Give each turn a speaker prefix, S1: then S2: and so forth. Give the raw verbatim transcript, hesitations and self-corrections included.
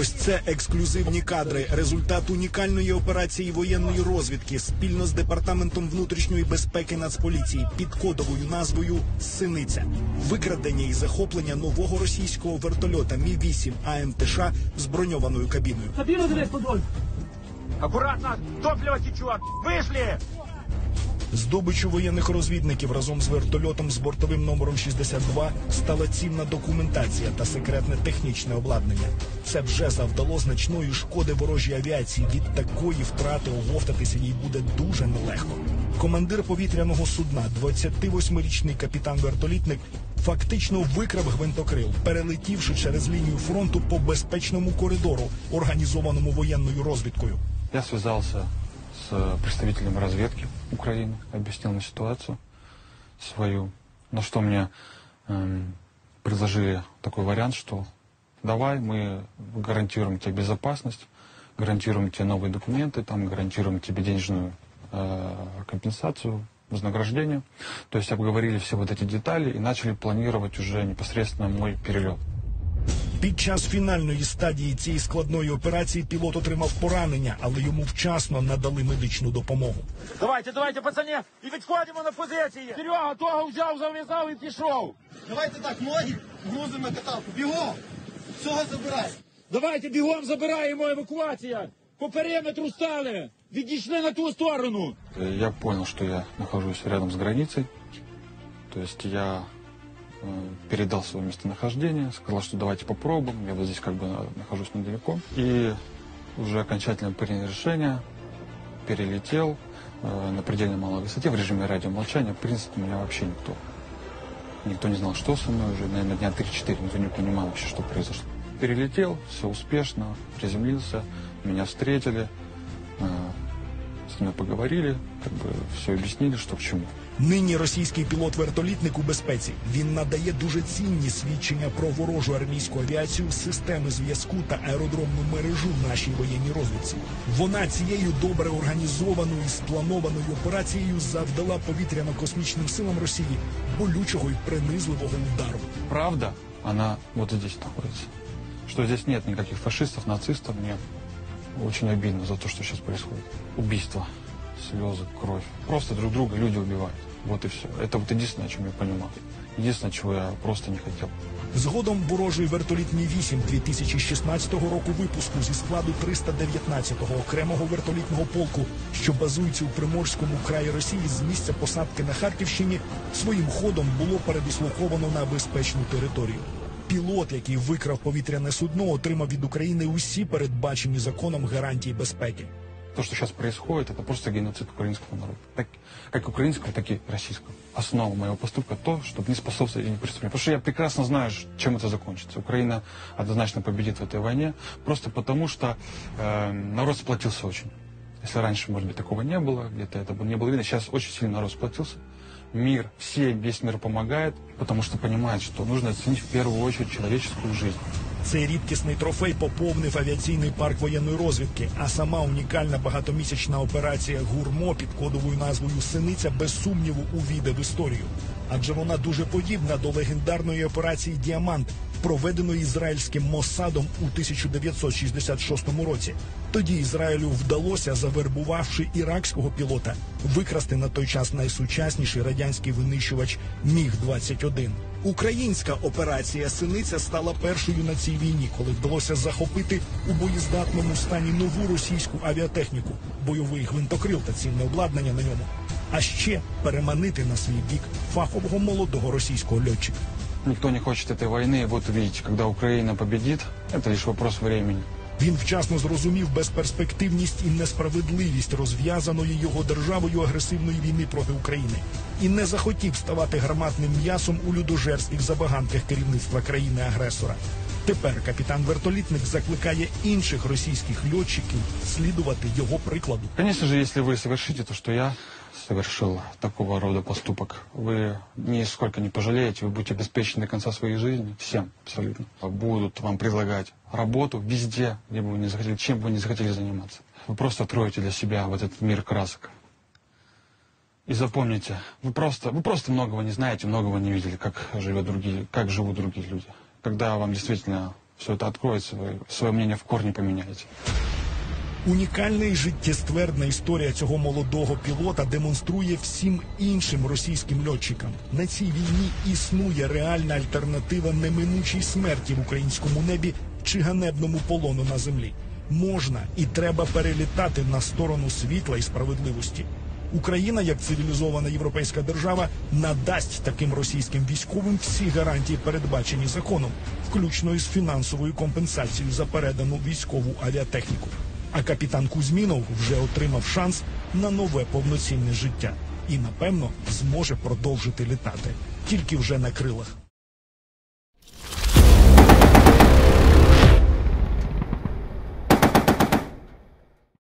S1: Ось це ексклюзивні кадри. Результат унікальної операції воєнної розвідки спільно з Департаментом внутрішньої безпеки Нацполіції під кодовою назвою «Синиця». Викрадення і захоплення нового російського вертольота Мі вісім А М Т Ш з броньованою кабіною.
S2: Кабіну дивись, подоль!
S3: Аккуратно! Топливо течет! Вышли!
S1: Здобичу воєнних розвідників разом з вертольотом з бортовим номером шістдесят два стала цінна документація та секретне технічне обладнання. Це вже завдало значної шкоди ворожій авіації. Від такої втрати оговтатися їй буде дуже нелегко. Командир повітряного судна, двадцятивосьмирічний капітан-вертолітник, фактично викрав гвинтокрил, перелетівши через лінію фронту по безпечному коридору, організованому воєнною розвідкою.
S4: Я связался с представителем разведки Украины, объяснил мне ситуацию свою, на что мне э, предложили такой вариант, что давай мы гарантируем тебе безопасность, гарантируем тебе новые документы, там гарантируем тебе денежную э, компенсацию, вознаграждение. То есть обговорили все вот эти детали и начали планировать уже непосредственно мой перелет.
S1: Під час фінальної стадії цієї складної операції пілот отримав поранення, але йому вчасно надали медичну допомогу.
S3: Давайте, давайте, пацаны, і відходимо на позиції. Серега, того взяв, зав'язав і пішов.
S5: Давайте так, ноги грузимо на каталку. Бігом! Всього забирай.
S2: Давайте бігом забираємо, евакуація! По периметру стали! Відійшли на ту сторону!
S4: Я понял, что я нахожусь рядом с границей, то есть я передал свое местонахождение, сказал, что давайте попробуем, я вот здесь как бы нахожусь недалеко. И уже окончательно принял решение, перелетел э, на предельно малой высоте в режиме радиомолчания. В принципе, меня вообще никто, никто не знал, что со мной уже, наверное, дня три-четыре, никто не понимал вообще, что произошло. Перелетел, все успешно, приземлился, меня встретили, э, с мной поговорили, как бы все объяснили, что к чему.
S1: Нині російський пілот-вертолітник у безпеці. Він надає дуже цінні свідчення про ворожу армійську авіацію, системи зв'язку та аеродромну мережу в нашій воєнній розвідці. Вона цією добре організованою і спланованою операцією завдала повітряно-космічним силам Росії болючого і принизливого удару.
S4: Правда, она вот здесь находится. Что здесь нет никаких фашистов, нацистов. Мне очень обидно за то, что сейчас происходит. Убийство, слезы, кровь. Просто друг друга люди убивают. Вот и все. Это вот единственное, о чем я понимал. Единственное, чего я просто не хотел.
S1: Згодом ворожий вертоліт Мі вісім дві тисячі шістнадцятого року випуску зі складу триста дев'ятнадцятого окремого вертолітного полку, що базується у Приморському краї Росії з місця посадки на Харківщині, своїм ходом було передислоковано на безпечну територію. Пілот, який викрав повітряне судно, отримав від України усі передбачені законом гарантії безпеки.
S4: То, что сейчас происходит, это просто геноцид украинского народа. Так, как украинского, так и российского. Основа моего поступка то, чтобы не способствовать этим преступлениям. Потому что я прекрасно знаю, чем это закончится. Украина однозначно победит в этой войне, просто потому что э, народ сплотился очень. Если раньше, может быть, такого не было, где-то это не было видно, сейчас очень сильно народ сплотился. Мир, все, весь мир помогает, потому что понимает, что нужно оценить в первую очередь человеческую жизнь.
S1: Цей рідкісний трофей поповнив авіаційний парк воєнної розвідки, а сама унікальна багатомісячна операція «Гурмо» під кодовою назвою «Синиця» без сумніву увійде в історію. Адже вона дуже подібна до легендарної операції «Діамант», проведеної ізраїльським Моссадом у тисяча дев'ятсот шістдесят шостому році. Тоді Ізраїлю вдалося, завербувавши іракського пілота, викрасти на той час найсучасніший радянський винищувач Міг двадцять один. Українська операція «Синиця» стала першою на цій війні, коли вдалося захопити у боєздатному стані нову російську авіатехніку, бойовий гвинтокрил та цінне обладнання на ньому. А ще переманити на свій бік фахового молодого російського льотчика.
S4: Никто не хочет этой войны, вот увидите, когда Украина победит, это лишь вопрос времени.
S1: Він вчасно зрозумів безперспективність і несправедливість розв'язаної його державою агресивної війни проти України. І не захотів ставати гарматним м'ясом у людожерських забаганках керівництва країни-агресора. Тепер капітан-вертолітник закликає інших російських льотчиків слідувати його прикладу.
S4: Конечно же, если вы совершите то, что я совершил, такого рода поступок, вы нисколько не пожалеете, вы будете обеспечены до конца своей жизни, всем абсолютно. Будут вам предлагать работу везде, где бы вы не захотели, чем бы вы не захотели заниматься. Вы просто откроете для себя вот этот мир красок. И запомните, вы просто, вы просто многого не знаете, многого не видели, как живет другие, как живут другие люди. Когда вам действительно все это откроется, вы свое мнение в корне поменяете.
S1: Унікальна і життєствердна історія цього молодого пілота демонструє всім іншим російським льотчикам. На цій війні існує реальна альтернатива неминучій смерті в українському небі чи ганебному полону на землі. Можна і треба перелітати на сторону світла і справедливості. Україна, як цивілізована європейська держава, надасть таким російським військовим всі гарантії, передбачені законом, включно із фінансовою компенсацією за передану військову авіатехніку. А капітан Кузьмінов вже отримав шанс на нове повноцінне життя і, напевно, зможе продовжити літати, тільки вже на крилах.